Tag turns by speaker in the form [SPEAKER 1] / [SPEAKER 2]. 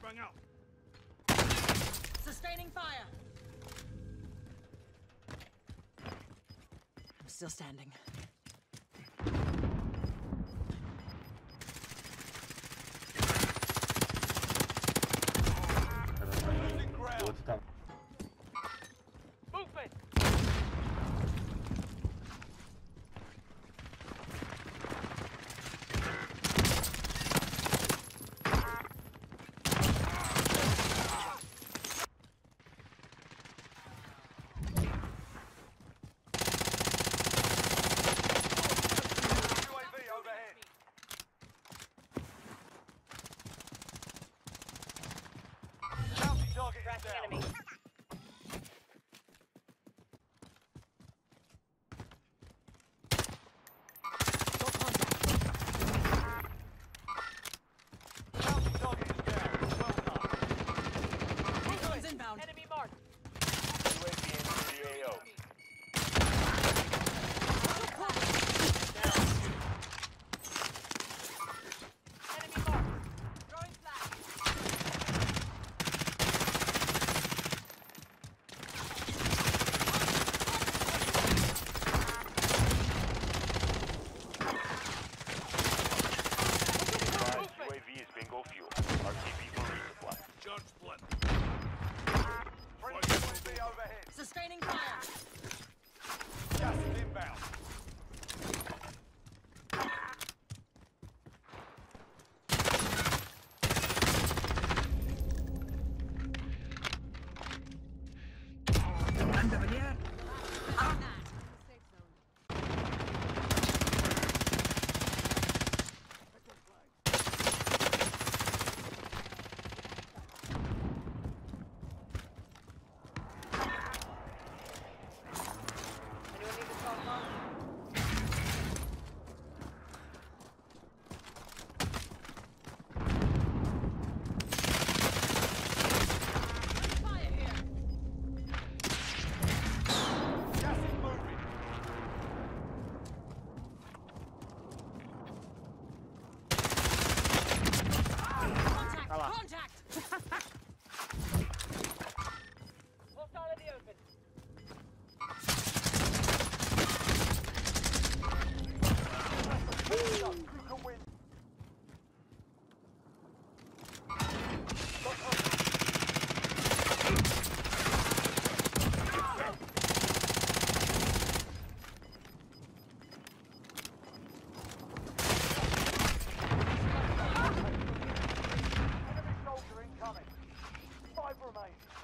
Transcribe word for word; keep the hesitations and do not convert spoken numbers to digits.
[SPEAKER 1] Moving out.
[SPEAKER 2] Sustaining fire. I'm still standing.
[SPEAKER 1] Losing ground.
[SPEAKER 3] Вот там.
[SPEAKER 1] Movement. U A V overhead. Bounty target is down.
[SPEAKER 2] Enemy.
[SPEAKER 1] Bounty target is down. Well done.
[SPEAKER 2] Recons inbound.
[SPEAKER 4] Enemy marked.
[SPEAKER 1] U A V entering the A O.
[SPEAKER 4] Enemy marked. Throwing flash.
[SPEAKER 1] U A V is bingo fuel. R T B for resupply. Charge split. Friendly U A V overhead.
[SPEAKER 2] Sustaining fire.
[SPEAKER 1] Gas is inbound.
[SPEAKER 4] Anyone need to call mom?
[SPEAKER 2] Fire here.
[SPEAKER 1] Gas is moving.
[SPEAKER 2] Contact. Contact.
[SPEAKER 4] Hostile in the open.
[SPEAKER 1] You can win. Enemy soldier incoming. Five remain.